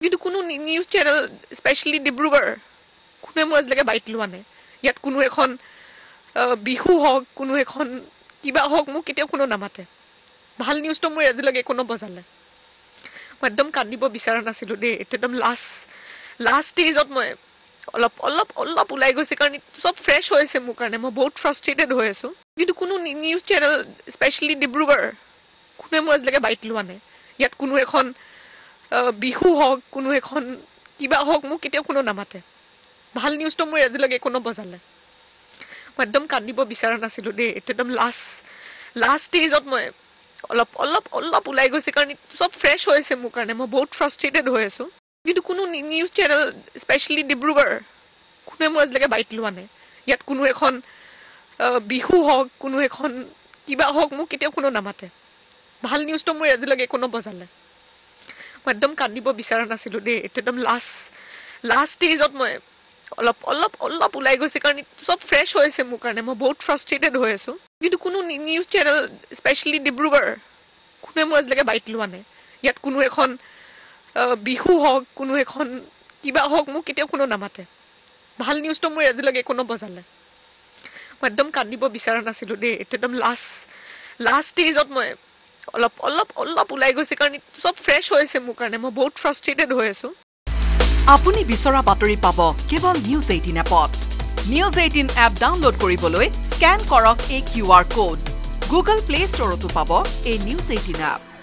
কিন্তু কোনো news channel specially Dibrugarh কোনে মোৰ আজিলৈকে বাইট লোৱা নাই ইয়াত কোনো এখন বিহু হওক কোনো এখন কিবা হওক মোক কেতিয়াও কোনো নামাতে ভাল নিউজটো মোৰ আজিলৈকে কোনো বজালে মই একদম কান্দিব বিচৰা নাছিলো দেই এটা একদম লাষ্ট ষ্টেজত মই অলপ ওলাই গৈছে কাৰণ সব ফ্ৰেছ হৈছে মোৰ কাৰণে মই বহুত ফ্ৰাষ্ট্ৰেটেড হৈ আছো কিন্তু কোনো নিউজ চেনেল স্পেশালি ডিব্ৰুগড় কোনে মোৰ আজিলৈকে বাইট লোৱা নাই ইয়াত কোনো এখন বিহু হওক কোনো এখন কিবা হওক মোক কেতিয়াও কোনো নামাতে ভাল নিউজটো মোৰ আজিলৈকে কোনো বজালে মই একদম কান্দিব বিচৰা নাছিলো দেই এটা একদম লাষ্ট ষ্টেজত মই অলপ ওলাই গৈছে কাৰণ সব ফ্ৰেছ হৈছে মোৰ কাৰণে মই বহুত ফ্ৰাষ্ট্ৰেটেড হৈ আছো কিন্তু কোনো নিউজ চেনেল স্পেশালি ডিব্ৰুগড় কোনে মোৰ আজিলৈকে বাইট লোৱা নাই ইয়াত কোনো এখন বিহু হওক কোনো এখন কিবা হওক মোক কেতিয়াও কোনো নামাতে ভাল নিউজটো মোৰ আজিলৈকে কোনো বজালে মই একদম কান্দিব বিচৰা নাছিলো দেই এটা একদম লাষ্ট ষ্টেজত মই অলপ ওলাই গৈছে কাৰণ সব ফ্ৰেছ হৈছে মোৰ কাৰণে মই বহুত ফ্ৰাষ্ট্ৰেটেড হৈ আছো কিন্তু কোনো নিউজ চেনেল স্পেশালি ডিব্ৰুগড় কোনে মোৰ আজিলৈকে বাইট লোৱা নাই ইয়াত কোনো এখন বিহু হওক কোনো এখন কিবা হওক মোক কেতিয়াও কোনো নামাতে ভাল নিউজটো মোৰ আজিলৈকে কোনো বজালে মই একদম কান্দিব বিচৰা নাছিলো দেই এটা একদম লাষ্ট ষ্টেজত মই অলপ ওলাই গৈছে কাৰণ সব ফ্ৰেছ হৈছে মোৰ কাৰণে মই বহুত ফ্ৰাষ্ট্ৰেটেড হৈ আছো আপুনি বিচৰা বাতৰি পাব কেৱল নিউজ 18 এপত নিউজ 18 এপ ডাউনলোড কৰিবলৈ স্ক্যান কৰক এই QR কোড গুগল প্লে ষ্টৰতো পাব এই নিউজ 18 এপ